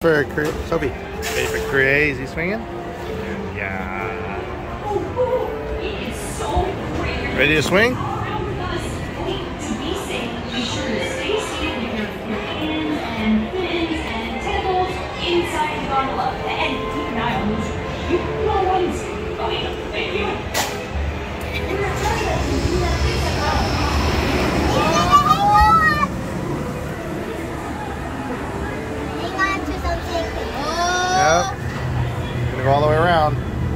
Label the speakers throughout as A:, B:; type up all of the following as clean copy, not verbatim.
A: Sophie, ready for crazy swinging? Yeah. Ready to swing? Yep. Gonna go all the way around.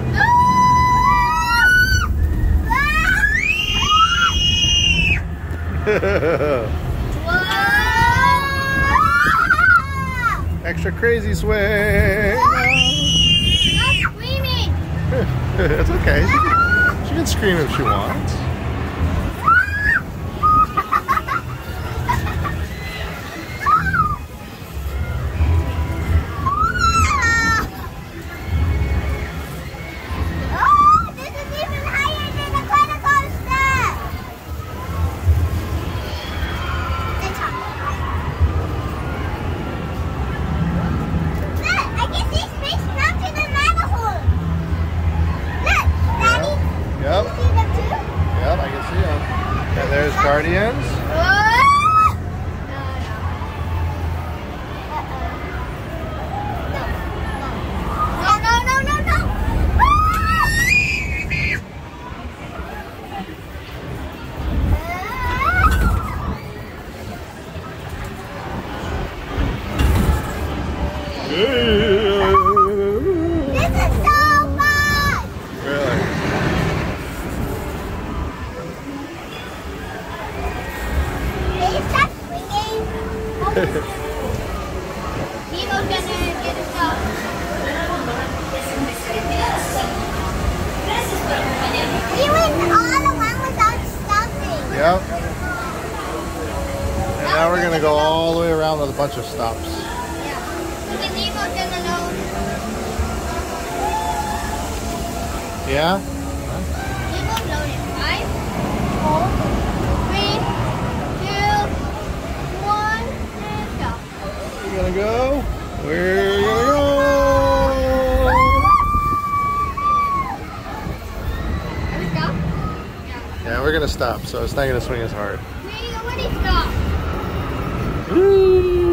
A: Extra crazy swing.
B: Stop screaming.
A: It's okay. She can scream if she wants. Yep, I can see them. And there's Guardians.
B: This is so fun!
A: Really?
B: Stop swinging. Nemo's gonna get us up. We went all along without stopping.
A: Yep. And now we're gonna go all the way around with a bunch of stops.
B: Yeah. Because Nemo's gonna know.
A: Yeah?
B: Nemo's loaded. 5, 4, 3, 2, 1, and go.
A: We're gonna go. We're gonna go.
B: Are we stop?
A: Yeah, we're gonna stop, so it's not gonna swing as hard.
B: We already stopped.
A: Woo!